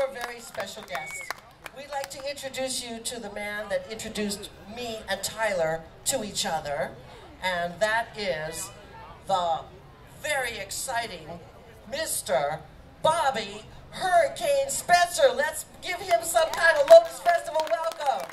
our very special guest. We'd like to introduce you to the man that introduced me and Tyler to each other, and that is the very exciting Mr. Bobby Hurricane Spencer. Let's give him some kind of Lotus Festival welcome.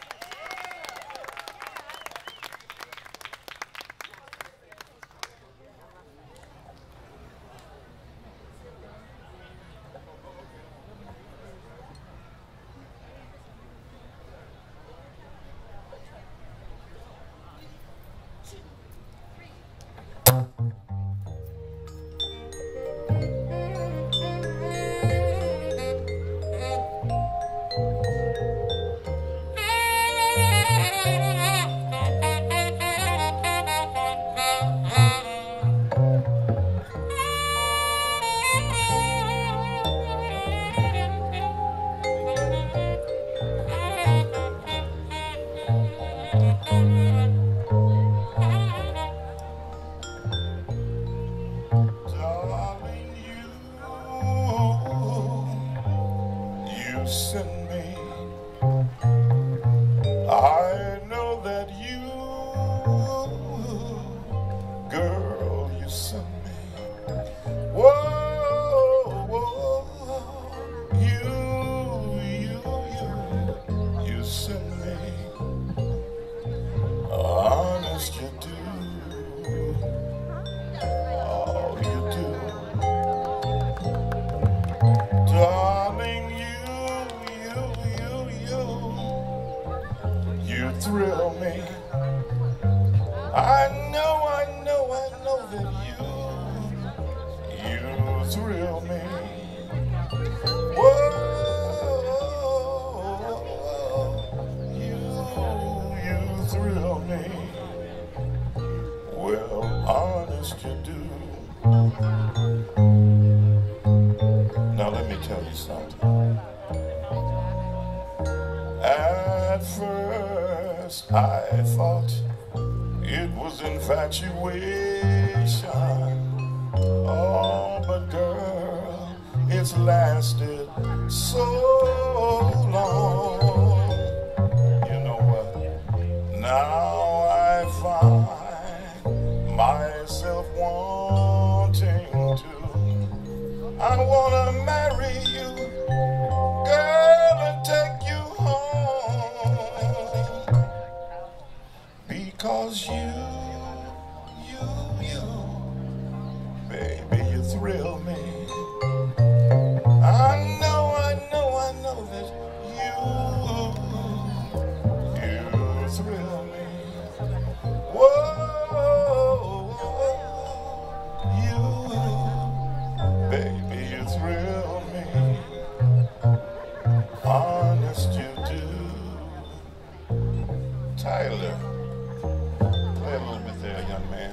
Thrill me. I know that you thrill me. Whoa, you thrill me. Well, honest you do. Now let me tell you something. At first I thought it was infatuation. Oh, but girl, it's lasted so long. You know what? Now I find myself wanting to. I wanna marry you, girl, and take you home. Because you, baby, you thrill me. I know that you thrill me. Whoa, baby, you thrill me. Honest you do. Tyler, play a little bit there, young man.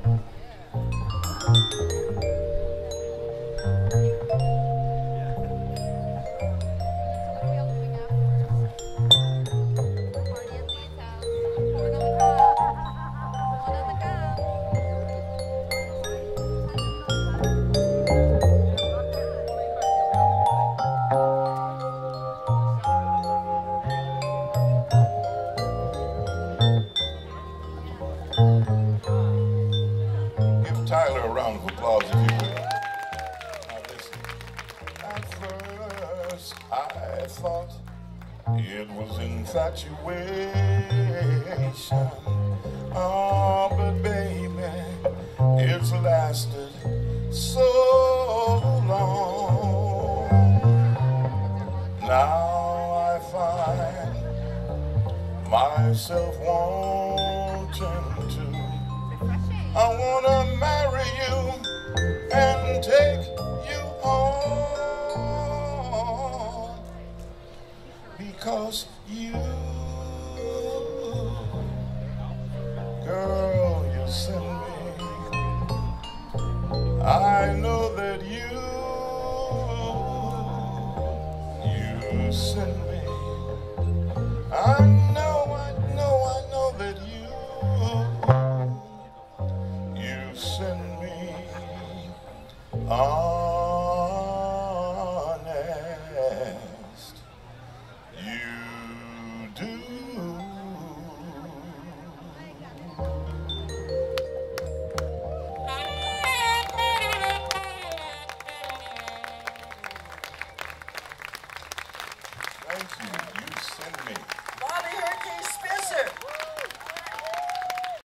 Give Tyler a round of applause if you will. Now listen. At first I thought it was infatuation. Oh, but baby, it's lasted so long. Now I find myself wanting to. I wanna marry you and take you home. Because you, girl, you send me. I know that you send me. I know that you send me. Honest Thank you. You send me. Bobby Hurricane Spencer.